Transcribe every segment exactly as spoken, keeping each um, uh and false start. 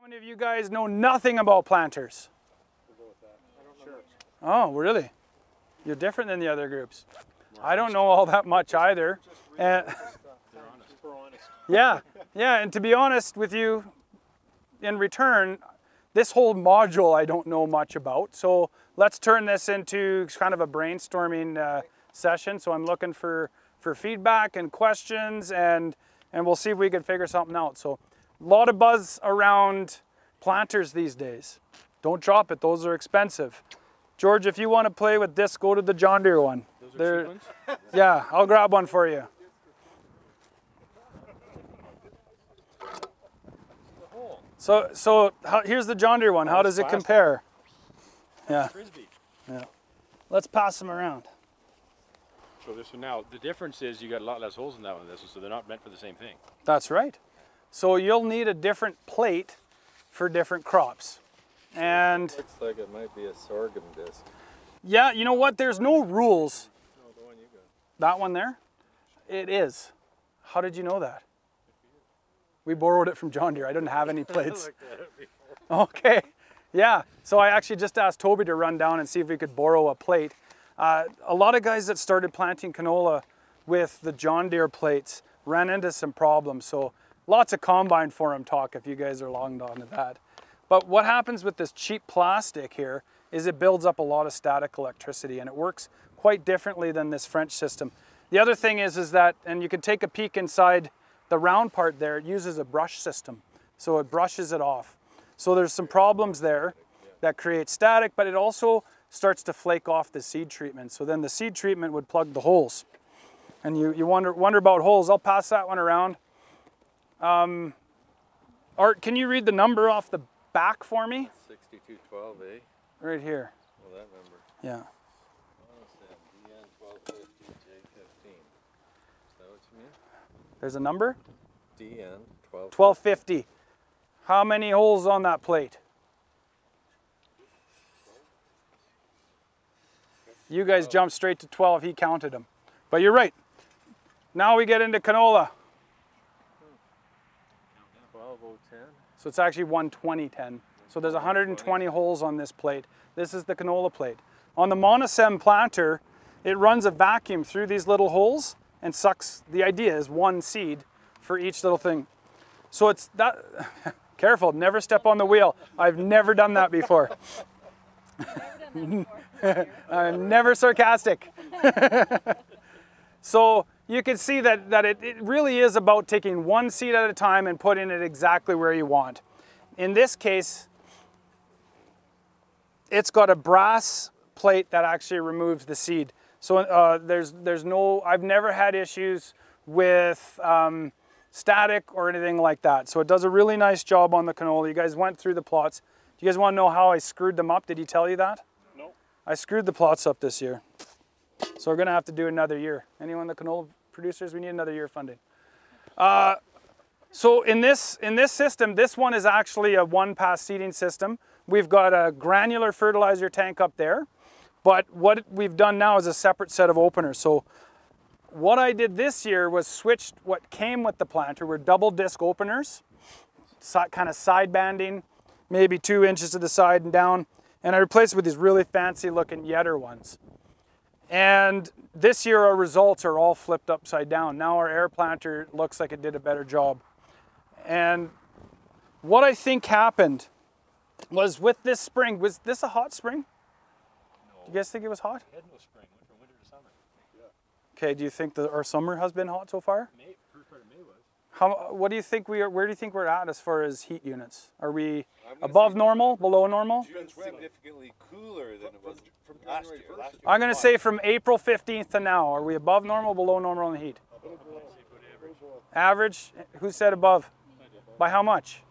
many of you guys know nothing about planters? Oh, really? You're different than the other groups. I don't know all that much either. And yeah, yeah, and to be honest with you, in return, this whole module I don't know much about. So let's turn this into kind of a brainstorming uh, session. So I'm looking for, for feedback and questions, and, and we'll see if we can figure something out. So a lot of buzz around planters these days. Don't drop it, those are expensive. George, if you want to play with this, go to the John Deere one. Those are They're, cheap ones? Yeah, I'll grab one for you. So, so how, here's the John Deere one. How does it compare? Yeah. Frisbee. Yeah. Let's pass them around. So this one now, the difference is you got a lot less holes in that one than this one, so they're not meant for the same thing. That's right. So you'll need a different plate for different crops. And looks like it might be a sorghum disc. Yeah, you know what? There's no rules. No, the one you got. That one there? It is. How did you know that? We borrowed it from John Deere. I didn't have any plates. Okay. Yeah. So I actually just asked Toby to run down and see if we could borrow a plate. Uh, a lot of guys that started planting canola with the John Deere plates ran into some problems. So lots of combine forum talk if you guys are logged on to that. But what happens with this cheap plastic here is it builds up a lot of static electricity, and it works quite differently than this French system. The other thing is, is that, and you can take a peek inside the round part there, it uses a brush system. So it brushes it off. So there's some problems there that create static, but it also starts to flake off the seed treatment. So then the seed treatment would plug the holes. And you, you wonder, wonder about holes. I'll pass that one around. Um, Art, can you read the number off the back for me? sixty-two twelve, eh? Right here. Well, that number. Yeah. D N twelve fifty J fifteen. Is that what you mean? There's a number? D N twelve. twelve fifty. How many holes on that plate? You guys jumped straight to twelve, he counted them. But you're right. Now we get into canola. twelve oh ten. So it's actually one twenty ten. So there's one hundred twenty holes on this plate. This is the canola plate. On the Monosem planter, it runs a vacuum through these little holes and sucks, the idea is one seed for each little thing. So it's that, careful, never step on the wheel. I've never done that before. I'm never sarcastic. So you can see that, that it, it really is about taking one seed at a time and putting it exactly where you want. In this case, it's got a brass plate that actually removes the seed. So uh, there's, there's no, I've never had issues with um, static or anything like that. So it does a really nice job on the canola. You guys went through the plots. Do you guys want to know how I screwed them up? Did he tell you that? No. I screwed the plots up this year. So we're going to have to do another year. Anyone, the canola producers, we need another year funding. Uh, so in this, in this system, this one is actually a one-pass seeding system. We've got a granular fertilizer tank up there, but what we've done now is a separate set of openers. So what I did this year was switched what came with the planter were double disc openers, so, kind of side banding, maybe two inches to the side and down, and I replaced it with these really fancy looking Yetter ones. And this year our results are all flipped upside down. Now our air planter looks like it did a better job. And what I think happened was with this spring, was this a hot spring? No. Do you guys think it was hot? We had no spring, went from winter to summer. Yeah. Okay, do you think that our summer has been hot so far? May, first part of May was. How, what do you think we are, where do you think we're at as far as heat units? Are we above normal, below normal? June's significantly cooler than it was from last year. Last year I'm going to say from April fifteenth to now, are we above normal, below normal in the heat? Average? Who said above? By how much?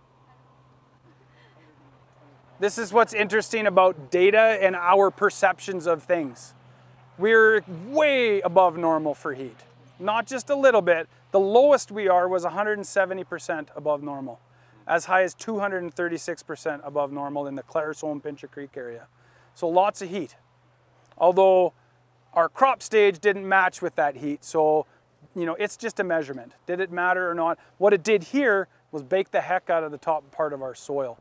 This is what's interesting about data and our perceptions of things. We're way above normal for heat. Not just a little bit. The lowest we are was one hundred seventy percent above normal. As high as two hundred thirty-six percent above normal in the Claresholm Pincher Creek area. So lots of heat. Although our crop stage didn't match with that heat, so you know, it's just a measurement. Did it matter or not? What it did here was bake the heck out of the top part of our soil.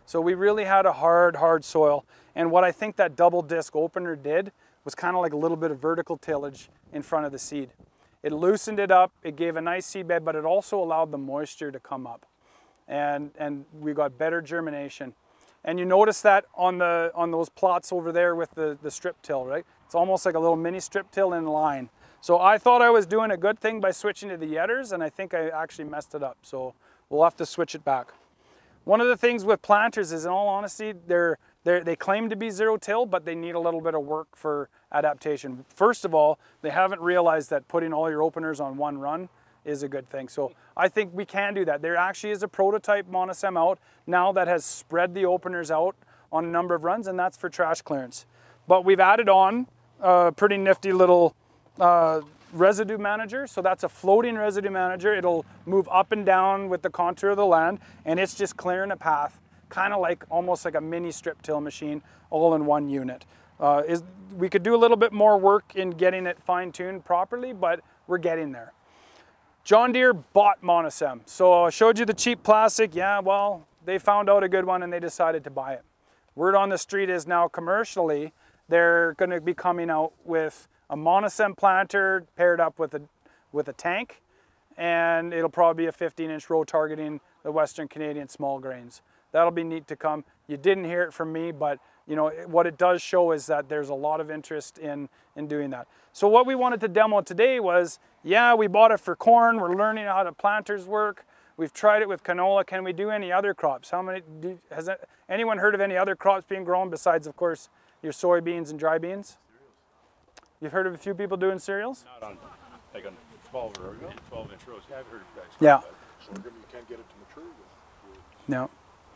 So we really had a hard, hard soil. And what I think that double disc opener did was kind of like a little bit of vertical tillage in front of the seed. It loosened it up, it gave a nice seed bed, but it also allowed the moisture to come up. And, and we got better germination. And you notice that on, the, on those plots over there with the, the strip till, right? It's almost like a little mini strip till in line. So I thought I was doing a good thing by switching to the Yetters, and I think I actually messed it up. So we'll have to switch it back. One of the things with planters is, in all honesty, they're, they're, they claim to be zero till, but they need a little bit of work for adaptation. First of all, they haven't realized that putting all your openers on one run is a good thing. So I think we can do that. There actually is a prototype Monosem out now that has spread the openers out on a number of runs, and that's for trash clearance. But we've added on a pretty nifty little uh, residue manager. So that's a floating residue manager. It'll move up and down with the contour of the land, and it's just clearing a path, kind of like almost like a mini strip till machine, all in one unit. Uh, is we could do a little bit more work in getting it fine-tuned properly, but we're getting there. John Deere bought Monosem. So I showed you the cheap plastic. Yeah, well, they found out a good one and they decided to buy it. Word on the street is now commercially, they're going to be coming out with a Monosem planter paired up with a, with a tank, and it'll probably be a fifteen inch row targeting the Western Canadian small grains. That'll be neat to come. You didn't hear it from me, but you know what it does show is that there's a lot of interest in, in doing that. So what we wanted to demo today was, yeah, we bought it for corn. We're learning how the planters work. We've tried it with canola. Can we do any other crops? How many, do, has anyone heard of any other crops being grown besides, of course, your soybeans and dry beans? You've heard of a few people doing cereals? Not on, like on twelve or twelve inch rows. Yeah, I've heard of guys. Yeah. Sorghum, you can't get it to mature with. No.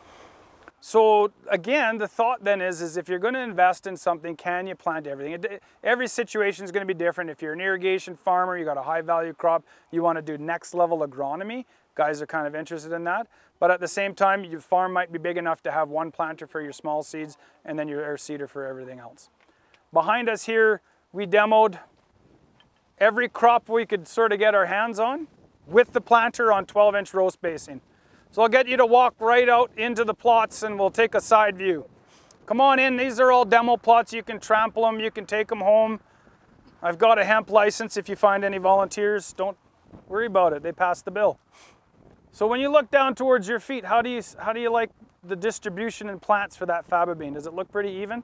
So again, the thought then is, is if you're going to invest in something, can you plant everything? It, every situation is going to be different. If you're an irrigation farmer, you got a high value crop, you want to do next level agronomy, guys are kind of interested in that. But at the same time, your farm might be big enough to have one planter for your small seeds and then your air seeder for everything else. Behind us here, we demoed every crop we could sort of get our hands on with the planter on twelve inch row spacing. So I'll get you to walk right out into the plots and we'll take a side view. Come on in, these are all demo plots. You can trample them, you can take them home. I've got a hemp license. If you find any volunteers, don't worry about it, they pass the bill. So when you look down towards your feet, how do you, how do you like the distribution in plants for that faba bean? Does it look pretty even?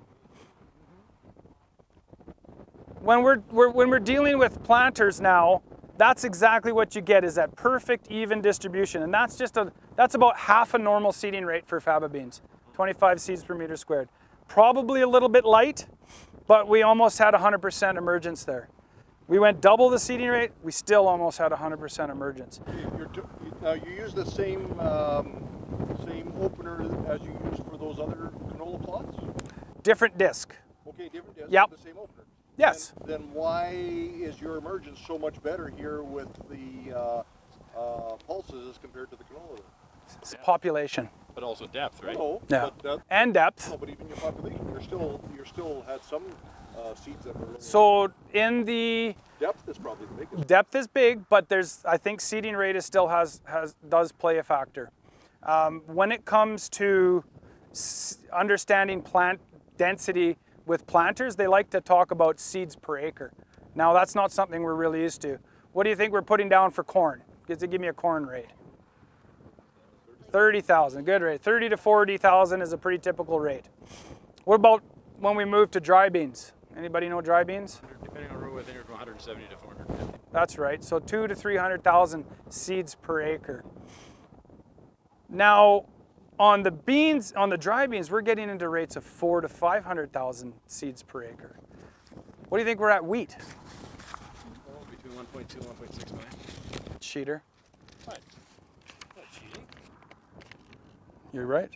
When we're, we're, when we're dealing with planters now, that's exactly what you get, is that perfect even distribution. And that's just a, that's about half a normal seeding rate for faba beans, twenty-five seeds per meter squared. Probably a little bit light, but we almost had one hundred percent emergence there. We went double the seeding rate, we still almost had one hundred percent emergence. You're do, you, now you use the same um, same opener as you use for those other canola plots? Different disc. Okay, different disc, Yep. the same opener. Yes. Then, then why is your emergence so much better here with the uh, uh, pulses as compared to the canola? It's population. But also depth, right? No, Yeah. but that, And depth. no, but even your population, you're still you're still had some uh, seeds that were. a little- So in the depth is probably the biggest. depth is big, but there's, I think seeding rate is still has, has does play a factor. Um, when it comes to s understanding plant density with planters, they like to talk about seeds per acre. Now that's not something we're really used to. What do you think we're putting down for corn? Give give me a corn rate. thirty thousand, good rate. thirty to forty thousand is a pretty typical rate. What about when we move to dry beans? Anybody know dry beans? Depending on row, I think from one seventy to four hundred fifty. That's right, so two to three hundred thousand seeds per acre. Now, on the beans, on the dry beans, we're getting into rates of four to five hundred thousand seeds per acre. What do you think we're at wheat? Oh, between one point two and one point six million. Cheater. Fine. Not cheating. You're right.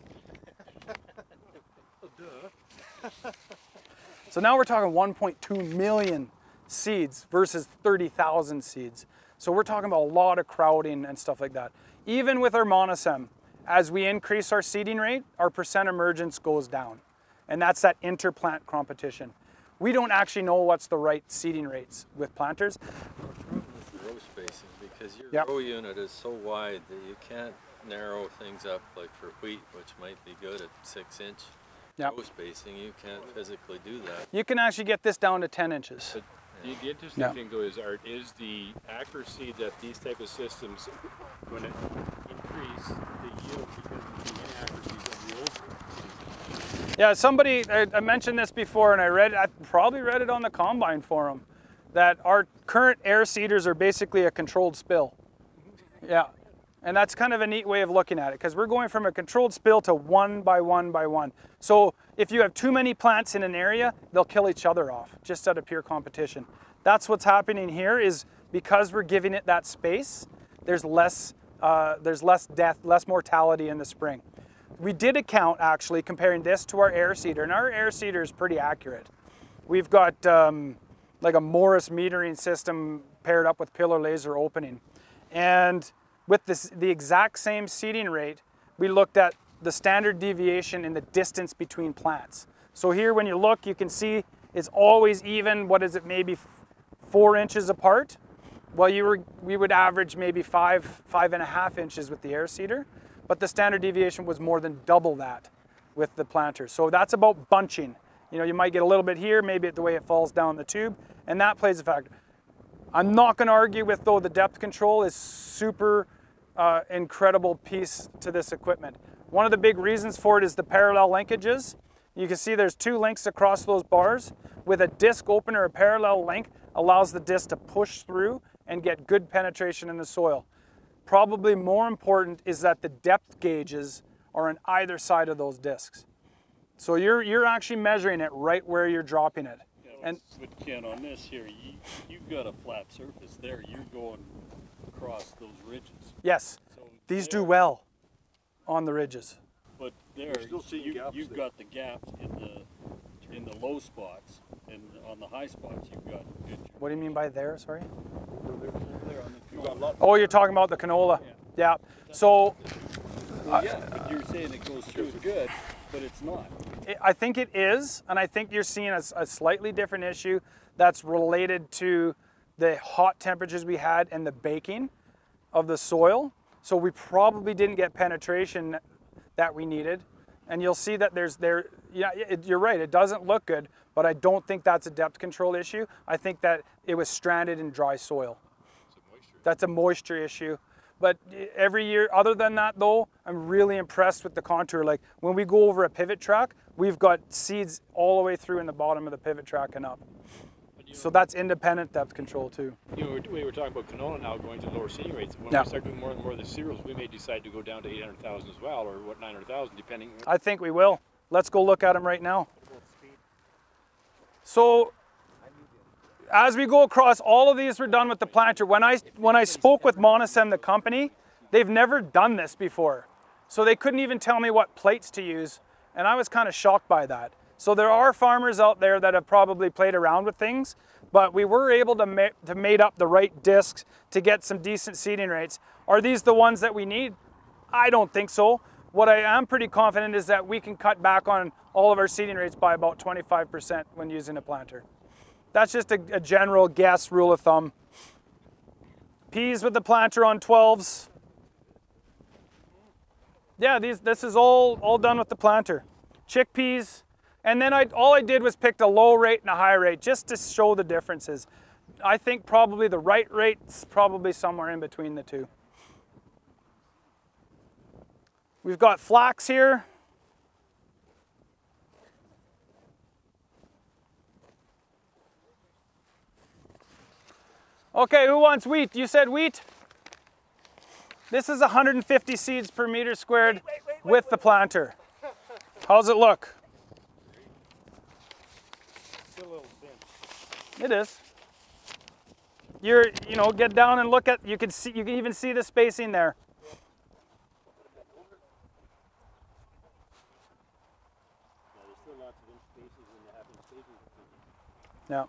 Oh, duh. So now we're talking one point two million seeds versus thirty thousand seeds. So we're talking about a lot of crowding and stuff like that. Even with our Monosem, as we increase our seeding rate, our percent emergence goes down. And that's that interplant competition. We don't actually know what's the right seeding rates with planters. With the row spacing, because your Yep. row unit is so wide that you can't narrow things up, like for wheat, which might be good at six inch Yep. row spacing, you can't physically do that. You can actually get this down to ten inches. But the, the interesting Yeah. thing though is, Art, is the accuracy that these type of systems, when it increase the yield because of the inaccuracies of the old systems. Yeah, somebody, I, I mentioned this before, and I read, I probably read it on the Combine forum, that our current air seeders are basically a controlled spill. Yeah, and that's kind of a neat way of looking at it, because we're going from a controlled spill to one by one by one. So if you have too many plants in an area, they'll kill each other off, just out of pure competition. That's what's happening here, is because we're giving it that space, there's less, uh, there's less death, less mortality in the spring. We did a count, actually, comparing this to our air seeder, and our air seeder is pretty accurate. We've got um, like a Morris metering system paired up with pillar laser opening. And with this, the exact same seeding rate, we looked at the standard deviation in the distance between plants. So here, when you look, you can see it's always even. What is it, maybe four inches apart? Well, you were, we would average maybe five, five and a half inches with the air seeder, but the standard deviation was more than double that with the planter. So that's about bunching. You know, you might get a little bit here, maybe the way it falls down the tube, and that plays a factor. I'm not going to argue with, though, the depth control is super uh, incredible piece to this equipment. One of the big reasons for it is the parallel linkages. You can see there's two links across those bars. With a disc opener, a parallel link allows the disc to push through and get good penetration in the soil. Probably more important is that the depth gauges are on either side of those discs. So you're, you're actually measuring it right where you're dropping it. And but Ken, on this here, you, you've got a flat surface there. You're going across those ridges. Yes, So these there, do well on the ridges. But there, You're still seeing you, gaps you've there. got the gaps in the in the low spots, and on the high spots, you've got good. What do you mean by there, sorry? Over there on the You've got canola. lots. Oh, you're talking about the canola. Yeah. So Well, yeah, but you're saying it goes through good, but it's not. it- I think it is, and I think you're seeing a, a slightly different issue that's related to the hot temperatures we had and the baking of the soil. So we probably didn't get penetration that we needed. And you'll see that there's there, yeah, it, you're right, it doesn't look good, but I don't think that's a depth control issue. I think that it was stranded in dry soil. That's a moisture issue. But every year, other than that though, I'm really impressed with the contour. Like when we go over a pivot track, we've got seeds all the way through in the bottom of the pivot track and up. So that's independent depth control too. You know, we we were talking about canola now going to lower seeding rates. When Yeah. we start doing more and more of the cereals, we may decide to go down to eight hundred thousand as well, or what, nine hundred thousand, depending. I think we will. Let's go look at them right now. So as we go across, all of these were done with the planter. When I, when I spoke with Monosem, the company, they've never done this before. So they couldn't even tell me what plates to use. And I was kind of shocked by that. So there are farmers out there that have probably played around with things, but we were able to, ma to mate up the right discs to get some decent seeding rates. Are these the ones that we need? I don't think so. What I am pretty confident is that we can cut back on all of our seeding rates by about twenty-five percent when using a planter. That's just a, a general guess, rule of thumb. Peas with the planter on twelves. Yeah, these, this is all, all done with the planter. Chickpeas, and then I, all I did was pick a low rate and a high rate just to show the differences. I think probably the right rate's probably somewhere in between the two. We've got flax here. Okay, who wants wheat? You said wheat? This is one hundred fifty seeds per meter squared with the planter. How's it look? Still a little thin. It is. You're, you know, get down and look at, you can see, you can even see the spacing there. Yeah, there's still lots of inch spaces when you have in stages. Yeah.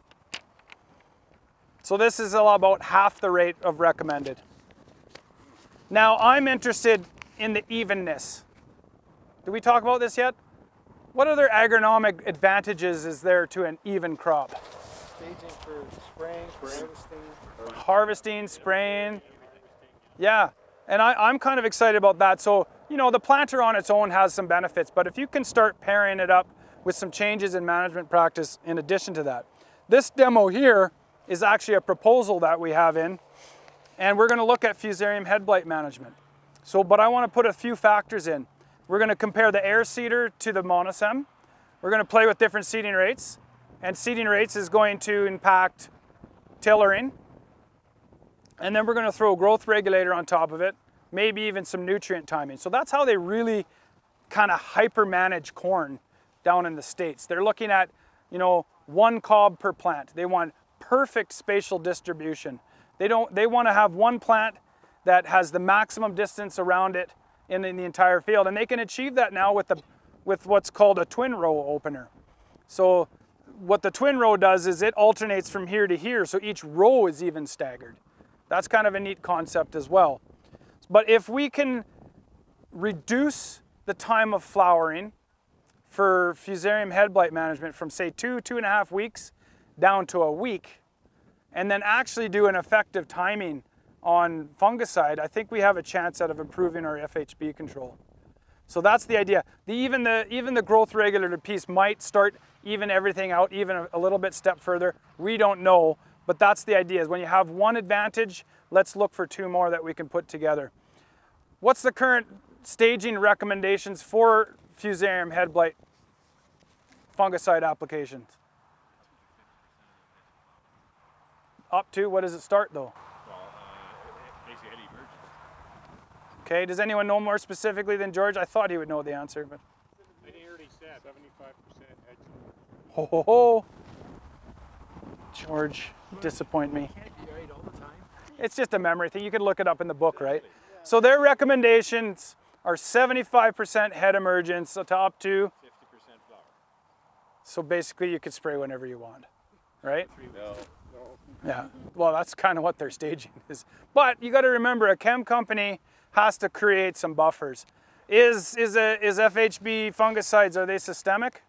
So this is about half the rate of recommended. Now I'm interested in the evenness. Did we talk about this yet? What other agronomic advantages is there to an even crop? Staging for spraying, harvesting. Harvesting, spraying. Yeah. And I, I'm kind of excited about that. So, you know, the planter on its own has some benefits, but if you can start pairing it up with some changes in management practice in addition to that. This demo here is actually a proposal that we have in, and we're gonna look at Fusarium head blight management. So, but I wanna put a few factors in. We're gonna compare the air seeder to the monosem. We're gonna play with different seeding rates, and seeding rates is going to impact tillering. And then we're gonna throw a growth regulator on top of it, maybe even some nutrient timing. So that's how they really kind of hyper manage corn down in the States. They're looking at, you know, one cob per plant. They want perfect spatial distribution. They don't, they want to have one plant that has the maximum distance around it in, in the entire field. And they can achieve that now with the, with what's called a twin row opener. So what the twin row does is it alternates from here to here. So each row is even staggered. That's kind of a neat concept as well. But if we can reduce the time of flowering for Fusarium head blight management from say two, two and a half weeks down to a week, and then actually do an effective timing on fungicide, I think we have a chance out of improving our F H B control. So that's the idea. The, even, the, even the growth regulator piece might start even everything out even a, a little bit step further. We don't know, but that's the idea, is when you have one advantage, let's look for two more that we can put together. What's the current staging recommendations for Fusarium head blight fungicide applications? Up to, what does it start though? Well, uh, basically head emergence. Okay, does anyone know more specifically than George? I thought he would know the answer, but. I think he already said seventy-five percent head. Ho ho ho! George, disappoint me. Can't be right all the time. It's just a memory thing. You could look it up in the book, right? So their recommendations are seventy-five percent head emergence so to up to. fifty percent flower. So basically you could spray whenever you want, right? No. Yeah, well, that's kind of what their staging is. But you got to remember, a chem company has to create some buffers. Is, is, a, is F H B fungicides, are they systemic?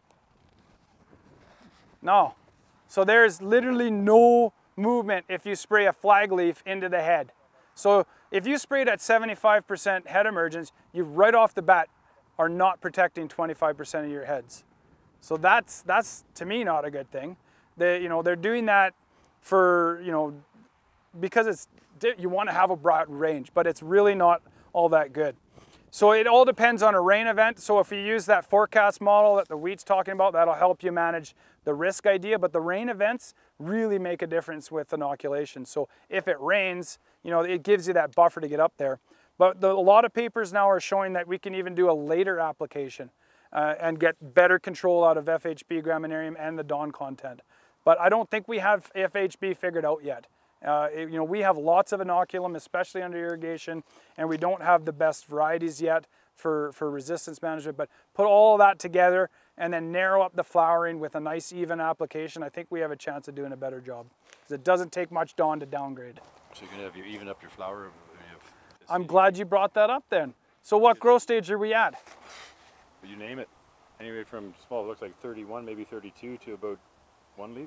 No. So there's literally no movement if you spray a flag leaf into the head. So if you sprayed at seventy-five percent head emergence, you right off the bat are not protecting twenty-five percent of your heads. So that's, that's to me not a good thing. They, you know, they're doing that for, you know, because it's, you want to have a broad range, but it's really not all that good. So it all depends on a rain event. So if you use that forecast model that the wheat's talking about, that'll help you manage the risk idea, but the rain events really make a difference with inoculation. So if it rains, you know, it gives you that buffer to get up there. But the, a lot of papers now are showing that we can even do a later application uh, and get better control out of F H B, Graminearium, and the Dawn content. But I don't think we have F H B figured out yet. Uh, it, you know, we have lots of inoculum, especially under irrigation, and we don't have the best varieties yet for, for resistance management. But put all that together and then narrow up the flowering with a nice even application, I think we have a chance of doing a better job. Because it doesn't take much Dawn to downgrade. So you're gonna have you even up your flower. You have I'm glad you brought that up then. So what growth stage are we at? You name it. Anyway, from small, it looks like thirty-one, maybe thirty-two to about one leaf.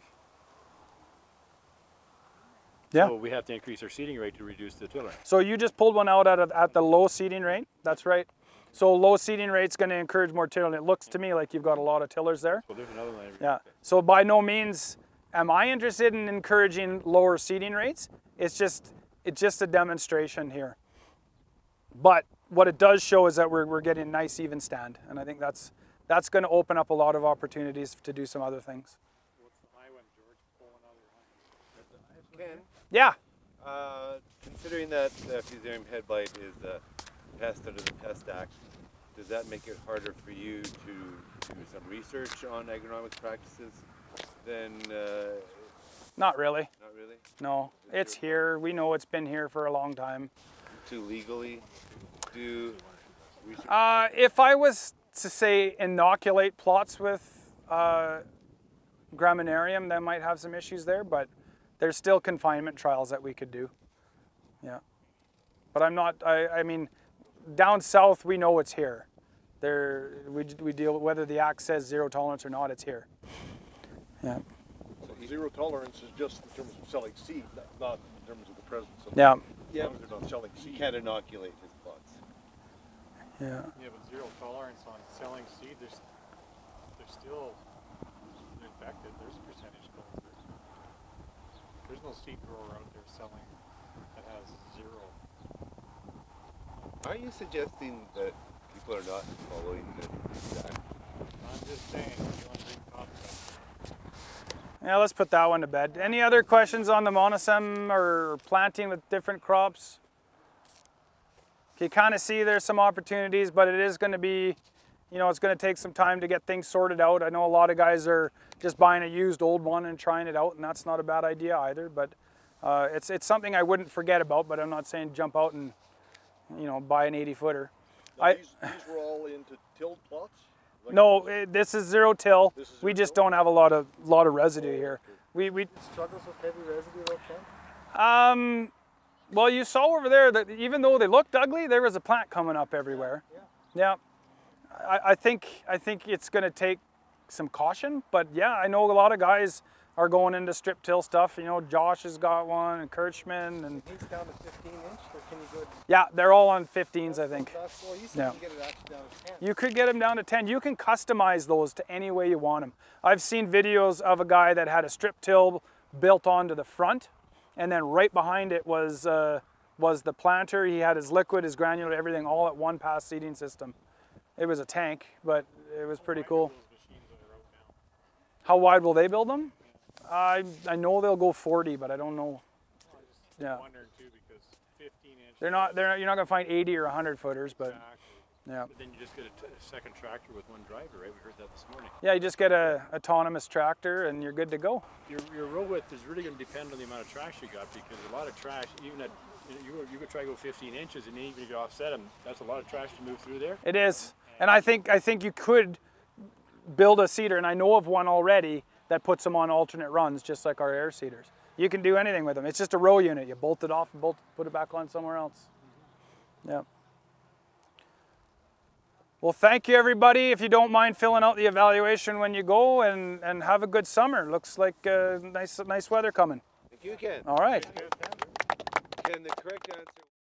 Yeah. So we have to increase our seeding rate to reduce the tiller. So you just pulled one out at, a, at the low seeding rate? That's right. So low seeding rate's going to encourage more tilling. It looks to me like you've got a lot of tillers there. Well, there's another one. Yeah. So by no means am I interested in encouraging lower seeding rates. It's just it's just a demonstration here. But what it does show is that we're we're getting a nice even stand, and I think that's that's going to open up a lot of opportunities to do some other things. What's the high one, George? Pull another high. Ken, Yeah. uh, considering that uh, Fusarium head blight is the pest under the Pest Act, does that make it harder for you to do some research on agronomic practices than? Uh, Not really. not really. No, it's here. We know it's been here for a long time. To legally do research. Uh, if I was to say inoculate plots with uh, Graminearium, that might have some issues there, but there's still confinement trials that we could do. Yeah. But I'm not, I, I mean, down south, we know it's here. There, we, we deal, whether the act says zero tolerance or not, it's here. Yeah. So zero tolerance is just in terms of selling seed, not in terms of the presence of. Yeah. Yeah, long as they're not selling You seed. can't inoculate his plots. Yeah. Yeah, but zero tolerance on selling seed, there's, there's still infected. There's a percentage going through. There's no seed grower out there selling that has zero. Are you suggesting that people are not following the exact? I'm just saying, if you want to bring crops up. Yeah, let's put that one to bed. Any other questions on the monosem or planting with different crops? You kind of see there's some opportunities, but it is going to be, you know, it's going to take some time to get things sorted out. I know a lot of guys are just buying a used old one and trying it out, and that's not a bad idea either. But uh, it's it's something I wouldn't forget about. But I'm not saying jump out and, you know, buy an eighty footer. Now, I, these, these were all into tilled plots? Like- no, it, this is zero till. This is We zero just till? don't have a lot of lot of residue here. We we Struggles with heavy residue though, Ken? um. Well, you saw over there that even though they looked ugly, there was a plant coming up everywhere. Yeah. Yeah. I, I think I think it's going to take some caution, but yeah, I know a lot of guys are going into strip till stuff. You know, Josh has got one, and Kirchman, and He's down to fifteen inch, or can you go? yeah, they're all on fifteens, I think. That's, well, you said Yeah. you can get it actually down to ten. You could get them down to ten. You can customize those to any way you want them. I've seen videos of a guy that had a strip till built onto the front, and then right behind it was uh, was the planter. He had his liquid, his granular, everything all at one pass seeding system. It was a tank, but it was pretty cool. Those machines that are out now. How wide will they build them? I I know they'll go forty, but I don't know. I'm just Yeah. wondering too, because fifteen inch. They're not. They're not, you're not gonna find eighty or one hundred footers, but Exactly. yeah. But then you just get a, t- a second tractor with one driver, right? We heard that this morning. Yeah, you just get a autonomous tractor and you're good to go. Your, your row width is really going to depend on the amount of trash you got, because a lot of trash, even at, you know, you, you could try to go fifteen inches, and even if you offset them, that's a lot of trash to move through there. It is, and I think I think you could build a seeder, and I know of one already that puts them on alternate runs, just like our air seeders. You can do anything with them. It's just a row unit. You bolt it off and bolt, put it back on somewhere else. Yeah. Well, thank you, everybody. If you don't mind filling out the evaluation when you go, and, and have a good summer. Looks like uh, nice nice weather coming. If you can, All right. can the correct answer